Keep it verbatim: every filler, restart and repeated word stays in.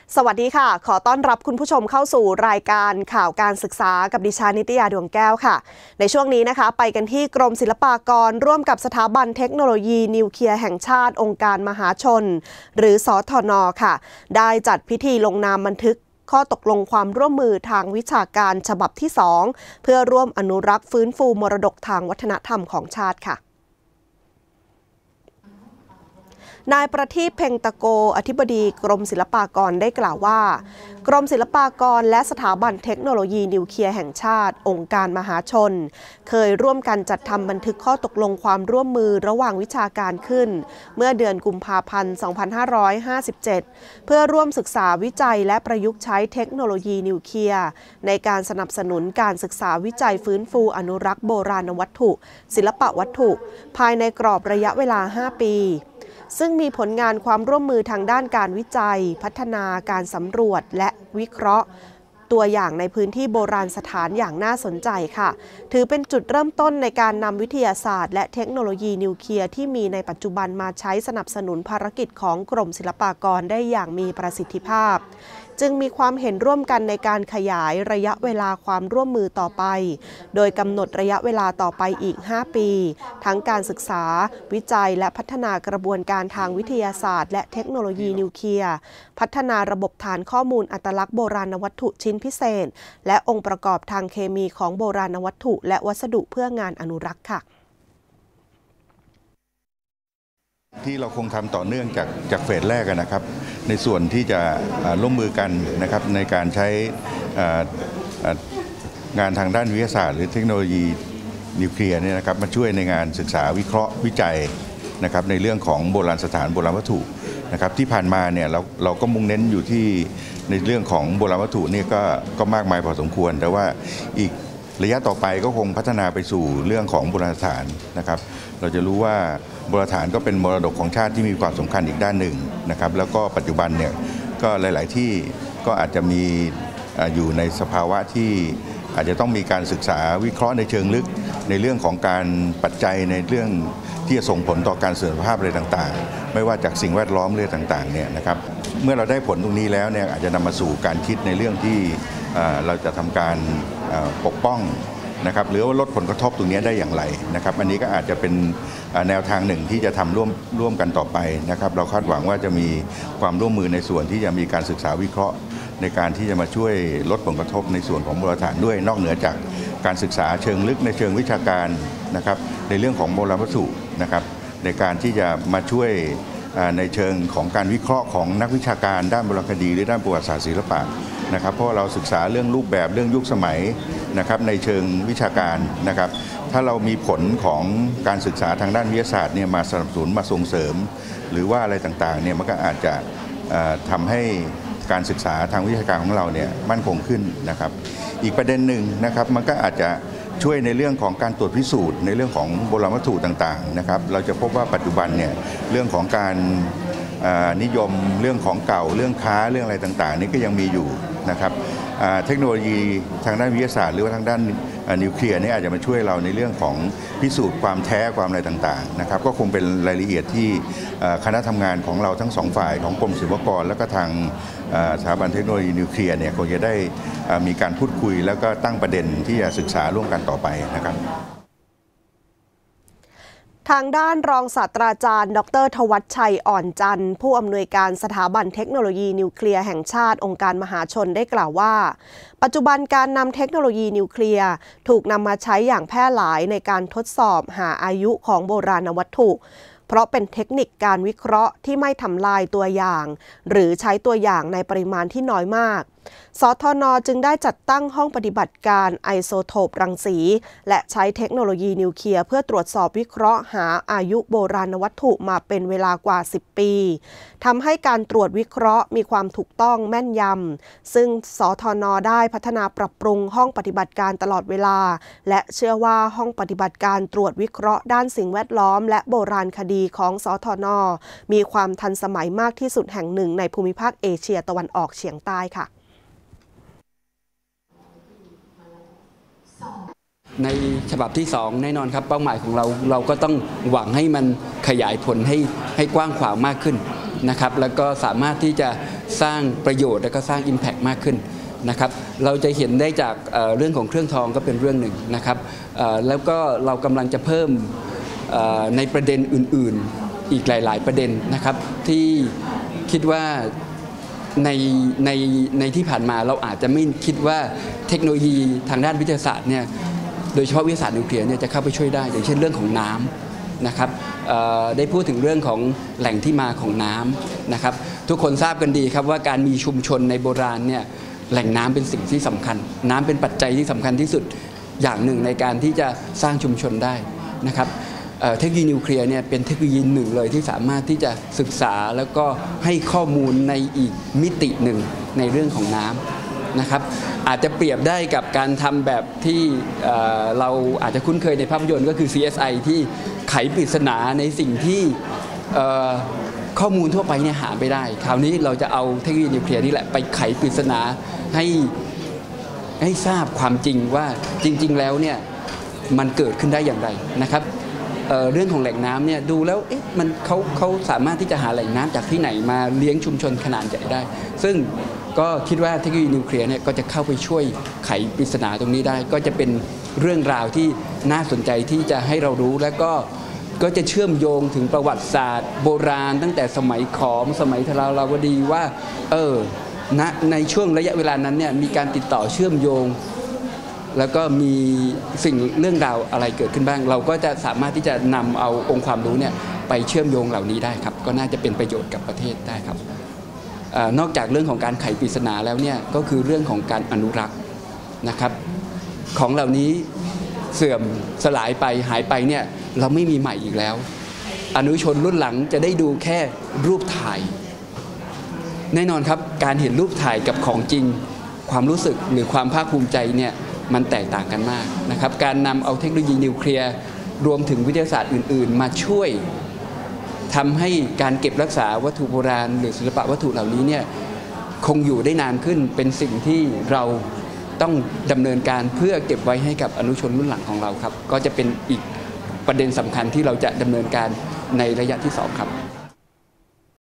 สวัสดีค่ะขอต้อนรับคุณผู้ชมเข้าสู่รายการข่าวการศึกษากับดิฉันนิตยาดวงแก้วค่ะในช่วงนี้นะคะไปกันที่กรมศิลปากรร่วมกับสถาบันเทคโนโลยีนิวเคลียร์แห่งชาติองค์การมหาชนหรือสทน.ค่ะได้จัดพิธีลงนามบันทึกข้อตกลงความร่วมมือทางวิชาการฉบับที่สองเพื่อร่วมอนุรักษ์ฟื้นฟูมรดกทางวัฒนธรรมของชาติค่ะนายประทีปเพ็งตะโกอธิบดีกรมศิลปากรได้กล่าวว่ากรมศิลปากรและสถาบันเทคโนโลยีนิวเคลียร์แห่งชาติองค์การมหาชนเคยร่วมกันจัดทำบันทึกข้อตกลงความร่วมมือระหว่างวิชาการขึ้นเมื่อเดือนกุมภาพันธ์ สองพันห้าร้อยห้าสิบเจ็ด เพื่อร่วมศึกษาวิจัยและประยุกต์ใช้เทคโนโลยีนิวเคลียร์ในการสนับสนุนการศึกษาวิจัยฟื้นฟูอนุรักษ์โบราณวัตถุ ศิลปวัตถุ ภายในกรอบระยะเวลา ห้า ปีซึ่งมีผลงานความร่วมมือทางด้านการวิจัยพัฒนาการสำรวจและวิเคราะห์ตัวอย่างในพื้นที่โบราณสถานอย่างน่าสนใจค่ะถือเป็นจุดเริ่มต้นในการนำวิทยาศาสตร์และเทคโนโลยีนิวเคลียร์ที่มีในปัจจุบันมาใช้สนับสนุนภารกิจของกรมศิลปากรได้อย่างมีประสิทธิภาพจึงมีความเห็นร่วมกันในการขยายระยะเวลาความร่วมมือต่อไปโดยกำหนดระยะเวลาต่อไปอีก ห้า ปีทั้งการศึกษาวิจัยและพัฒนากระบวนการทางวิทยาศาสตร์และเทคโนโลยีนิวเคลียร์พัฒนาระบบฐานข้อมูลอัตลักษณ์โบราณวัตถุชิ้นพิเศษและองค์ประกอบทางเคมีของโบราณวัตถุและวัสดุเพื่องานอนุรักษ์ค่ะที่เราคงทำต่อเนื่องจากจากเฟสแรกนะครับในส่วนที่จะร่วมมือกันนะครับในการใช้งานทางด้านวิทยาศาสตร์หรือเทคโนโลยีนิวเคลียร์เนี่ยนะครับมาช่วยในงานศึกษาวิเคราะห์วิจัยนะครับในเรื่องของโบราณสถานโบราณวัตถุนะครับที่ผ่านมาเนี่ยเราเราก็มุ่งเน้นอยู่ที่ในเรื่องของโบราณวัตถุนี่ก็ก็มากมายพอสมควรแต่ว่าอีกระยะต่อไปก็คงพัฒนาไปสู่เรื่องของโบราณสถานนะครับเราจะรู้ว่าโบราณสถานก็เป็นมรดกของชาติที่มีความสำคัญอีกด้านหนึ่งนะครับแล้วก็ปัจจุบันเนี่ยก็หลายๆที่ก็อาจจะมีอยู่ในสภาวะที่อาจจะต้องมีการศึกษาวิเคราะห์ในเชิงลึกในเรื่องของการปัจจัยในเรื่องที่จะส่งผลต่อการเสื่อมสภาพอะไรต่างๆไม่ว่าจากสิ่งแวดล้อมเรื่องต่างๆเนี่ยนะครับเมื่อเราได้ผลตรงนี้แล้วเนี่ยอาจจะนำมาสู่การคิดในเรื่องที่เราจะทำการปกป้องนะครับหรือว่าลดผลกระทบตรงนี้ได้อย่างไรนะครับอันนี้ก็อาจจะเป็นแนวทางหนึ่งที่จะทำร่วมร่วมกันต่อไปนะครับเราคาดหวังว่าจะมีความร่วมมือในส่วนที่จะมีการศึกษาวิเคราะห์ในการที่จะมาช่วยลดผลกระทบในส่วนของโบราณสถานด้วยนอกเหนือจากการศึกษาเชิงลึกในเชิงวิชาการนะครับในเรื่องของโบราณวัตถุนะครับในการที่จะมาช่วยในเชิงของการวิเคราะห์ของนักวิชาการด้านโบราณคดีหรือด้านประวัติศาสตร์ศิลปะนะครับเพราะเราศึกษาเรื่องรูปแบบเรื่องยุคสมัยนะครับในเชิงวิชาการนะครับถ้าเรามีผลของการศึกษาทางด้านวิทยาศาสตร์เนี่ยมาสนับสนุนมาส่งเสริมหรือว่าอะไรต่างๆเนี่ยมันก็อาจจะทำให้การศึกษาทางวิชาการของเราเนี่ยมั่นคงขึ้นนะครับอีกประเด็นหนึ่งนะครับมันก็อาจจะช่วยในเรื่องของการตรวจพิสูจน์ในเรื่องของโบราณวัตถุต่างๆนะครับเราจะพบว่าปัจจุบันเนี่ยเรื่องของการนิยมเรื่องของเก่าเรื่องค้าเรื่องอะไรต่างๆนี่ก็ยังมีอยู่นะครับเทคโนโลยีทางด้านวิทยาศาสตร์หรือว่าทางด้านนิวเคลียร์นี่อาจจะมาช่วยเราในเรื่องของพิสูจน์ความแท้ความอะไรต่างๆนะครับก็คงเป็นรายละเอียดที่คณะทำงานของเราทั้งสองฝ่ายของกรมศิลปากรและก็ทางสถาบันเทคโนโลยีนิวเคลียร์เนี่ยคงจะได้มีการพูดคุยแล้วก็ตั้งประเด็นที่จะศึกษาร่วมกันต่อไปนะครับทางด้านรองศาสตราจารย์ดร.ธวัชชัยอ่อนจันทร์ผู้อำนวยการสถาบันเทคโนโลยีนิวเคลียร์แห่งชาติองค์การมหาชนได้กล่าวว่าปัจจุบันการนำเทคโนโลยีนิวเคลียร์ถูกนำมาใช้อย่างแพร่หลายในการทดสอบหาอายุของโบราณวัตถุเพราะเป็นเทคนิคการวิเคราะห์ที่ไม่ทำลายตัวอย่างหรือใช้ตัวอย่างในปริมาณที่น้อยมากสทน.จึงได้จัดตั้งห้องปฏิบัติการไอโซโทปรังสีและใช้เทคโนโลยีนิวเคลียร์เพื่อตรวจสอบวิเคราะห์หาอายุโบราณวัตถุมาเป็นเวลากว่าสิบปีทำให้การตรวจวิเคราะห์มีความถูกต้องแม่นยำซึ่งสทน.ได้พัฒนาปรับปรุงห้องปฏิบัติการตลอดเวลาและเชื่อว่าห้องปฏิบัติการตรวจวิเคราะห์ด้านสิ่งแวดล้อมและโบราณคดีของสทน.มีความทันสมัยมากที่สุดแห่งหนึ่งในภูมิภาคเอเชียตะวันออกเฉียงใต้ค่ะในฉบับที่สองแน่นอนครับเป้าหมายของเราเราก็ต้องหวังให้มันขยายผลให้ให้กว้างขวางมากขึ้นนะครับแล้วก็สามารถที่จะสร้างประโยชน์และก็สร้าง Impact มากขึ้นนะครับเราจะเห็นได้จากเอ่อเรื่องของเครื่องทองก็เป็นเรื่องหนึ่งนะครับเอ่อแล้วก็เรากำลังจะเพิ่มเอ่อในประเด็นอื่นๆอีกหลายๆประเด็นนะครับที่คิดว่าในในในที่ผ่านมาเราอาจจะไม่คิดว่าเทคโนโลยีทางด้านวิทยาศาสตร์เนี่ยโดยเฉพาะวิทยาศาสตร์นิวเคลียร์เนี่ยจะเข้าไปช่วยได้อย่างเช่นเรื่องของน้ำนะครับได้พูดถึงเรื่องของแหล่งที่มาของน้ำนะครับทุกคนทราบกันดีครับว่าการมีชุมชนในโบราณเนี่ยแหล่งน้ำเป็นสิ่งที่สำคัญน้ำเป็นปัจจัยที่สำคัญที่สุดอย่างหนึ่งในการที่จะสร้างชุมชนได้นะครับเทคโนโลยีนิวเคลียร์เนี่ยเป็นเทคโนโลยีหนึ่งเลยที่สามารถที่จะศึกษาแล้วก็ให้ข้อมูลในอีกมิติหนึ่งในเรื่องของน้ำนะครับอาจจะเปรียบได้กับการทำแบบที่เราอาจจะคุ้นเคยในภาพยนตร์ก็คือ ซี เอส ไอ ที่ไขปริศนาในสิ่งที่ข้อมูลทั่วไปเนี่ยหาไม่ได้คราวนี้เราจะเอาเทคโนโลยีนิวเคลียร์นี่แหละไปไขปริศนาให้ให้ทราบความจริงว่าจริงๆแล้วเนี่ยมันเกิดขึ้นได้อย่างไรนะครับ เ, เรื่องของแหล่งน้ำเนี่ยดูแล้วเอ๊ะมันเขาเขาสามารถที่จะหาแหล่งน้ำจากที่ไหนมาเลี้ยงชุมชนขนาดใหญ่ได้ซึ่งก็คิดว่าเทคโนโลยีนิวเคลียร์เนี่ยก็จะเข้าไปช่วยไขปริศนาตรงนี้ได้ก็จะเป็นเรื่องราวที่น่าสนใจที่จะให้เรารู้และก็ก็จะเชื่อมโยงถึงประวัติศาสตร์โบราณตั้งแต่สมัยขอมสมัยธาราวาวดีว่าเออณในช่วงระยะเวลานั้นเนี่ยมีการติดต่อเชื่อมโยงแล้วก็มีสิ่งเรื่องราวอะไรเกิดขึ้นบ้างเราก็จะสามารถที่จะนำเอาองค์ความรู้เนี่ยไปเชื่อมโยงเหล่านี้ได้ครับก็น่าจะเป็นประโยชน์กับประเทศได้ครับนอกจากเรื่องของการไขปริศนาแล้วเนี่ยก็คือเรื่องของการอนุรักษ์นะครับของเหล่านี้เสื่อมสลายไปหายไปเนี่ยเราไม่มีใหม่อีกแล้วอนุชนรุ่นหลังจะได้ดูแค่รูปถ่ายแน่นอนครับการเห็นรูปถ่ายกับของจริงความรู้สึกหรือความภาคภูมิใจเนี่ยมันแตกต่างกันมากนะครับการนำเอาเทคโนโลยีนิวเคลียร์รวมถึงวิทยาศาสตร์อื่นๆมาช่วยทำให้การเก็บรักษาวัตถุโบราณหรือศิลปะวัตถุเหล่านี้เนี่ยคงอยู่ได้นานขึ้นเป็นสิ่งที่เราต้องดำเนินการเพื่อเก็บไว้ให้กับอนุชนรุ่นหลังของเราครับก็จะเป็นอีกประเด็นสำคัญที่เราจะดำเนินการในระยะที่สองครับ